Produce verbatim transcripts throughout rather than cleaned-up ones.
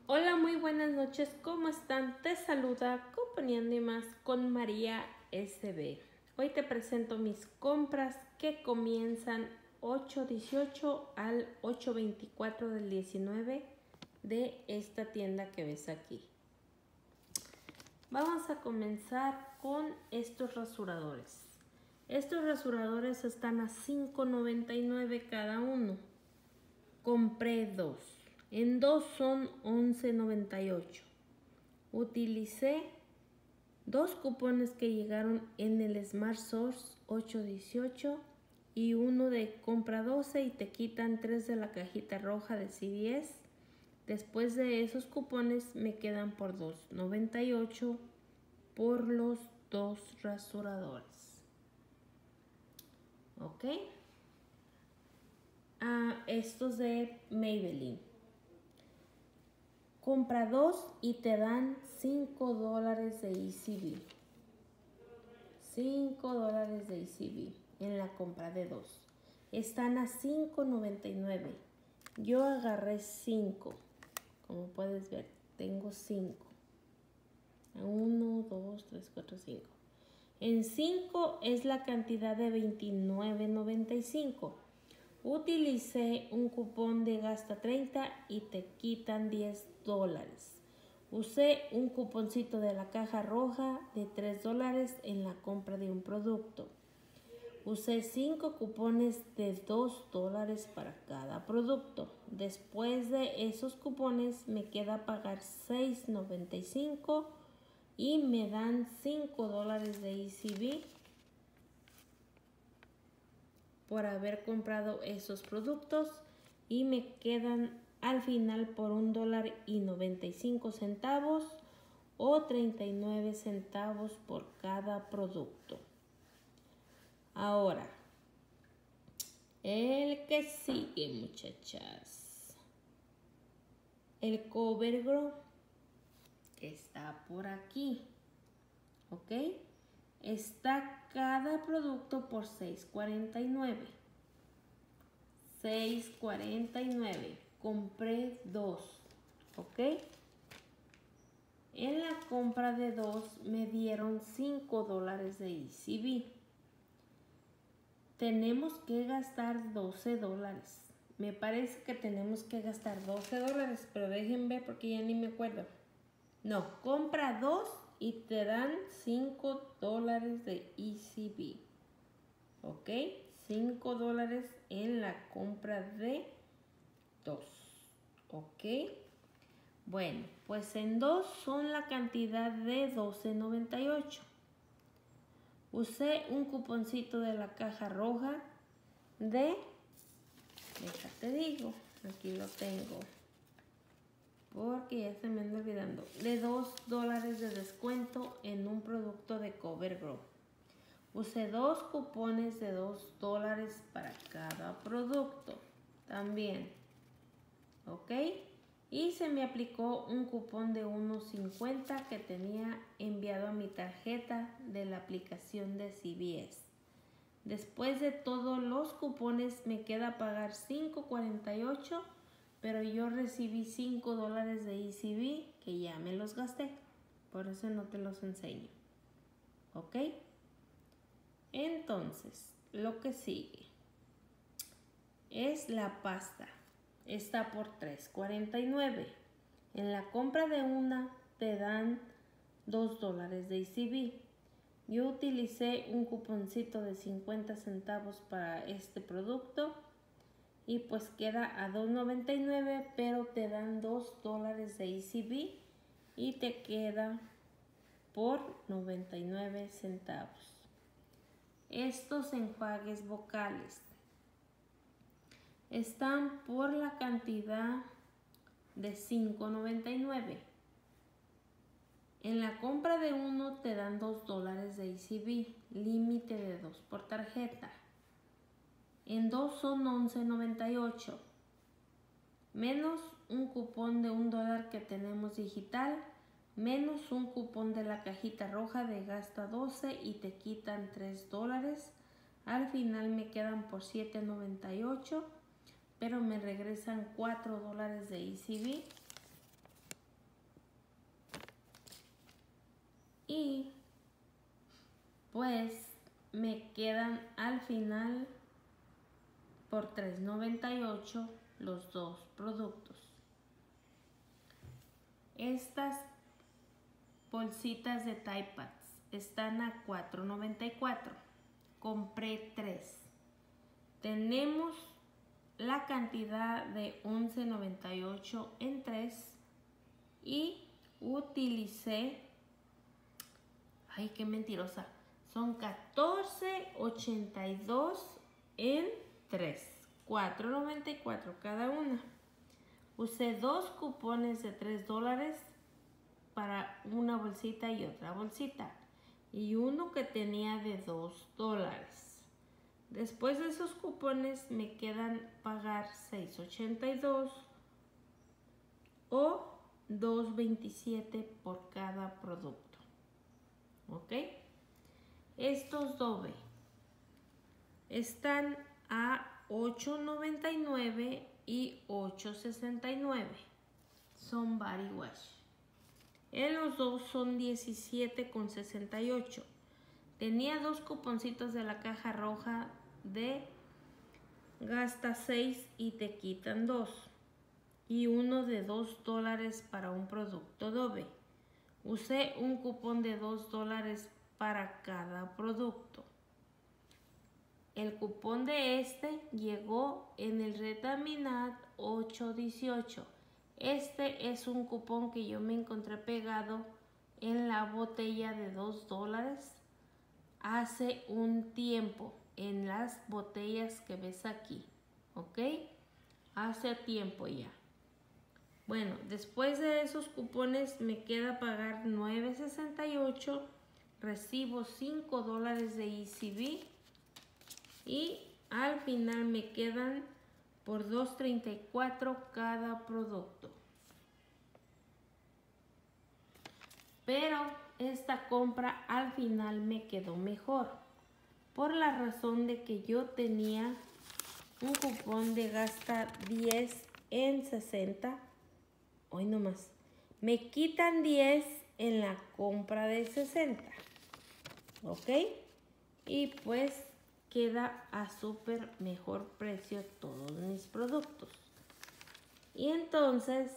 Hola, muy buenas noches, ¿cómo están? Te saluda Compañía de Más con María S B. Hoy te presento mis compras que comienzan ocho dieciocho al ocho veinticuatro del diecinueve de esta tienda que ves aquí. Vamos a comenzar con estos rasuradores. Estos rasuradores están a cinco noventa y nueve cada uno. Compré dos. En dos son once noventa y ocho. Utilicé dos cupones que llegaron en el Smart Source ocho dieciocho y uno de compra doce y te quitan tres de la cajita roja de C V S. Después de esos cupones me quedan por dos noventa y ocho por los dos rasuradores. Ok. Ah, estos de Maybelline. Compra dos y te dan cinco dólares de E C B. cinco dólares de E C B en la compra de dos. Están a cinco noventa y nueve. Yo agarré cinco. Como puedes ver, tengo cinco. uno, dos, tres, cuatro, cinco. En cinco es la cantidad de veintinueve noventa y cinco. Utilicé un cupón de gasta treinta y te quitan diez dólares. Usé un cuponcito de la caja roja de tres dólares en la compra de un producto. Usé cinco cupones de dos dólares para cada producto. Después de esos cupones me queda pagar seis noventa y cinco y me dan cinco dólares de E C B por haber comprado esos productos y me quedan al final por un dólar y noventa y cinco centavos o treinta y nueve centavos por cada producto. Ahora, el que sigue, muchachas, el CoverGirl que está por aquí, ¿ok? Está cada producto por seis cuarenta y nueve. seis cuarenta y nueve. Compré dos, ¿ok? En la compra de dos me dieron cinco dólares de E C B. Tenemos que gastar doce dólares. Me parece que tenemos que gastar doce dólares, pero déjenme ver porque ya ni me acuerdo. No, compra dos y te dan cinco dólares de E C B. ¿Ok? cinco dólares en la compra de dos. ¿Ok? Bueno, pues en dos son la cantidad de doce noventa y ocho. Usé un cuponcito de la caja roja de, déjate digo, aquí lo tengo, porque ya se me anda olvidando, de dos dólares de descuento en un producto de CoverGirl. Usé dos cupones de dos dólares para cada producto también, ¿ok? Y se me aplicó un cupón de uno cincuenta que tenía enviado a mi tarjeta de la aplicación de C V S. Después de todos los cupones me queda pagar cinco cuarenta y ocho, pero yo recibí cinco dólares de E C B que ya me los gasté. Por eso no te los enseño. ¿Ok? Entonces, lo que sigue es la pasta. Está por tres cuarenta y nueve. En la compra de una te dan dos dólares de E C B. Yo utilicé un cuponcito de cincuenta centavos para este producto y pues queda a dos noventa y nueve, pero te dan dos dólares de E C B y te queda por noventa y nueve centavos. Estos enjuagues vocales están por la cantidad de cinco noventa y nueve. En la compra de uno te dan dos dólares de E C B, límite de dos por tarjeta. En dos son once noventa y ocho, menos un cupón de un dólar que tenemos digital, menos un cupón de la cajita roja de gasta doce y te quitan tres dólares. Al final me quedan por siete noventa y ocho, pero me regresan cuatro dólares de E C B. Y pues me quedan al final por tres noventa y ocho los dos productos. Estas bolsitas de Tide Pads están a cuatro noventa y cuatro. Compré tres. Tenemos la cantidad de once noventa y ocho en tres y utilicé, ay, qué mentirosa, son catorce ochenta y dos en tres, cuatro noventa y cuatro cada una. Usé dos cupones de tres dólares para una bolsita y otra bolsita, y uno que tenía de dos dólares. Después de esos cupones me quedan pagar seis ochenta y dos o dos veintisiete por cada producto. ¿Ok? Estos Dove están a ocho noventa y nueve y ocho sesenta y nueve. Son body wash. En los dos son diecisiete con sesenta y ocho. Tenía dos cuponcitos de la caja roja de gasta seis y te quitan dos. Y uno de dos dólares para un producto Dove. Usé un cupón de dos dólares para cada producto. El cupón de este llegó en el Retaminat ocho dieciocho. Este es un cupón que yo me encontré pegado en la botella de dos dólares hace un tiempo, en las botellas que ves aquí, ¿ok? Hace tiempo ya. Bueno, después de esos cupones me queda pagar nueve sesenta y ocho, recibo cinco dólares de E C B y al final me quedan por dos treinta y cuatro cada producto. Pero esta compra al final me quedó mejor, por la razón de que yo tenía un cupón de gasta diez en sesenta. Hoy nomás. Me quitan diez en la compra de sesenta. ¿Ok? Y pues queda a súper mejor precio todos mis productos. Y entonces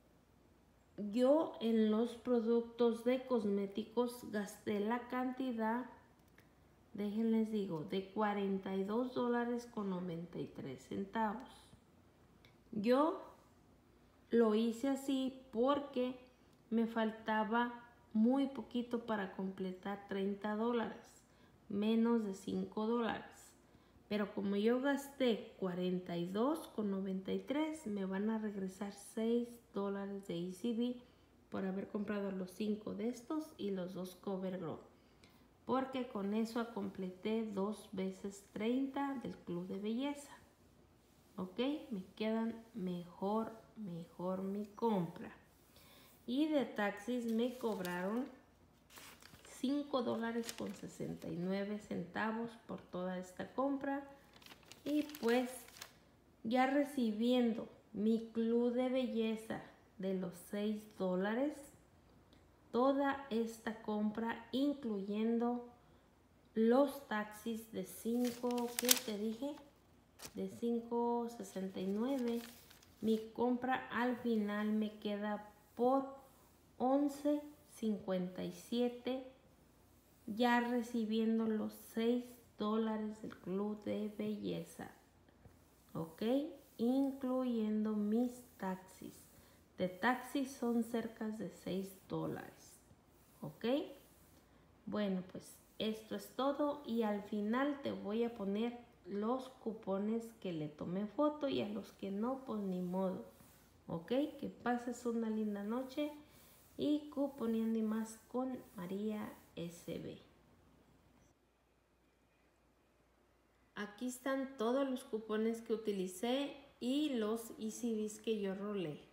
yo en los productos de cosméticos gasté la cantidad, déjenles digo, de cuarenta y dos dólares con noventa y tres centavos. Yo lo hice así porque me faltaba muy poquito para completar treinta dólares, menos de cinco dólares. Pero como yo gasté cuarenta y dos con noventa y tres, me van a regresar seis dólares de E C B por haber comprado los cinco de estos y los dos CoverGirl. Porque con eso completé dos veces treinta del Club de Belleza. Ok, me quedan mejor, mejor mi compra. Y de taxis me cobraron cinco dólares con sesenta y nueve centavos por toda esta compra. Y pues ya recibiendo mi Club de Belleza de los seis dólares, toda esta compra incluyendo los taxis de cinco, ¿qué te dije? De cinco sesenta y nueve, mi compra al final me queda por once cincuenta y siete, ya recibiendo los seis dólares del Club de Belleza, ok, incluyendo mis taxis. De taxis son cerca de seis dólares, ok. Bueno, pues esto es todo y al final te voy a poner los cupones que le tomé foto, y a los que no, pues ni modo. Ok, que pases una linda noche y cuponeando y más con María S B. Aquí están todos los cupones que utilicé y los E C Bs que yo rolé.